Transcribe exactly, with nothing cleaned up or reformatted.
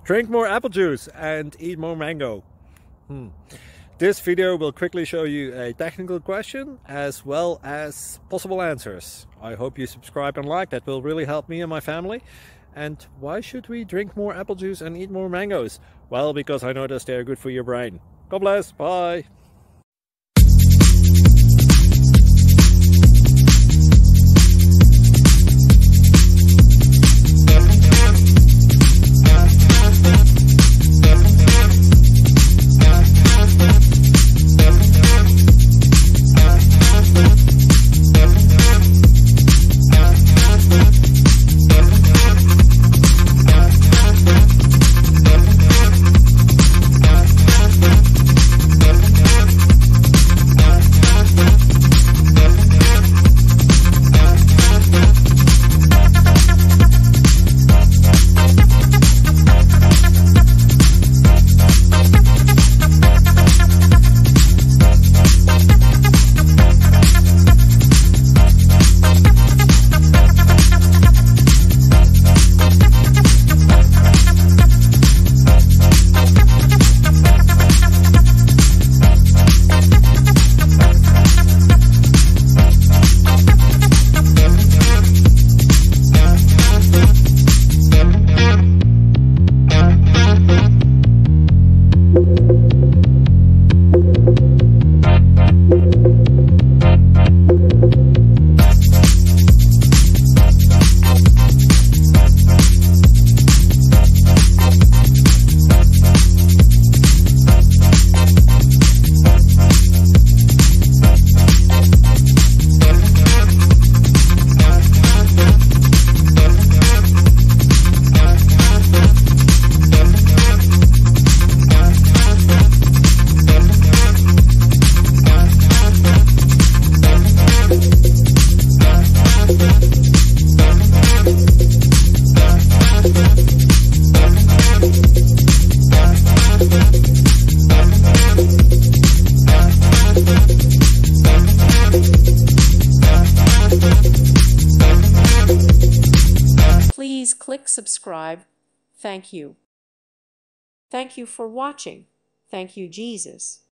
Drink more apple juice and eat more mango. Hmm. This video will quickly show you a technical question as well as possible answers. I hope you subscribe and like, that will really help me and my family. And why should we drink more apple juice and eat more mangoes? Well, because I noticed they're good for your brain. God bless, bye! Please click subscribe. Thank you. Thank you for watching. Thank you, Jesus.